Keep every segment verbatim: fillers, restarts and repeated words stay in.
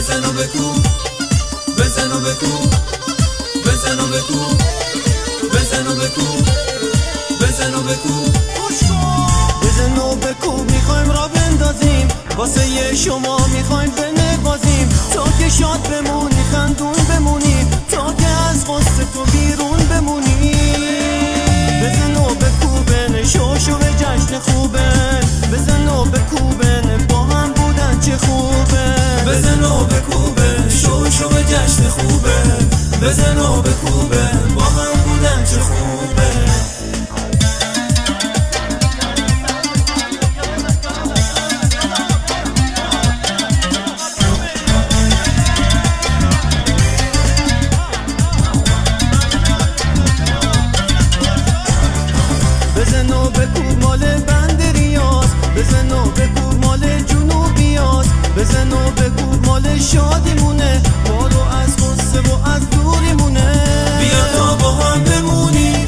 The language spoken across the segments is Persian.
بزن و بکو بزن و بکو بزن و بکو بزن و بکو بزن و بکو بزن و بکو میخوایم را بندازیم واسه یه شما میخوایم بنوازیم تا که شاد بمونی خندون بمونی تا که از غصه تو بیرون بمونی بزن و بکوبن شوشو به جشن خوبه بزن و بکوبن با هم بودن چه خوبه بزن و بکوبن شوشو به جشن خوبه بزن و بکوبن با هم بودن چه خوبه بزن و بکوب مال بندریاز بزن و بکوب مال جنوبیاز بزن و بکوب مال شادیمونه ما رو از غصه و از دوریمونه بیا تا با هم بمونی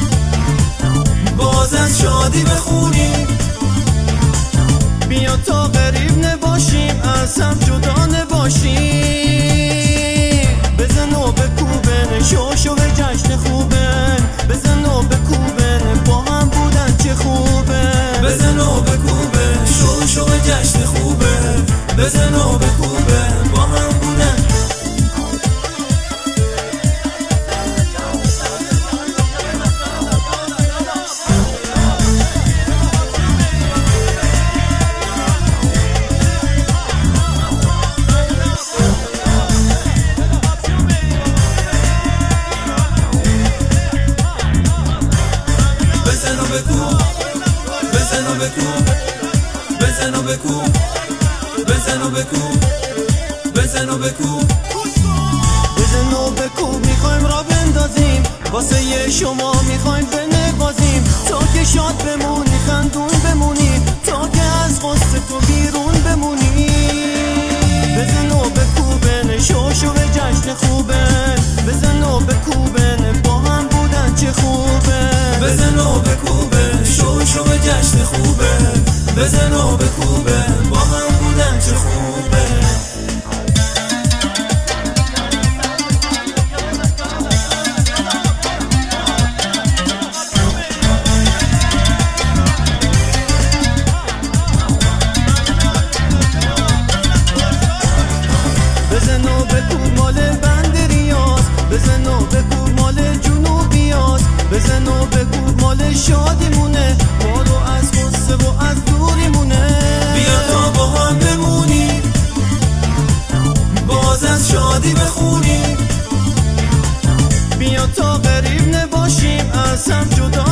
باز از شادی بخونی بیا تا غریب نباشیم از هم جدا نباشیم بزن و بکوبن شوشو به جشن خوبن بزن و بکوبن با هم بودن چه خوبه بزن و بکوبن شوشو به جشن خوبه بزن و بکوبن با هم بودن بزن و بکو بزن و بکو بزن و بکو بزن و بکو بزن و بکو بزن و بکو میخوایم را بندازیم واسه یه شما میخوایم بنوازیم تا که شاد بمونی خندون بمونی تا که از غصه تو بیرون بمونی بزن و بکوبن شوشو به جشن خوبن بزن و بکوبن با هم بودن چه خوبه بزن و بکوبن شوشو به جشن خوبه بزن و بکوبن با هم بودن چه خوبه بزن و بکوب مال بندریاز بزن و بکوب مال جنوبیاز بزن و بکوب مال شادیمونه ما رو از غصه و از دوریمونه بیا تا با هم بمونی باز از شادی بخونی بیا تا غریب نباشیم از هم جدا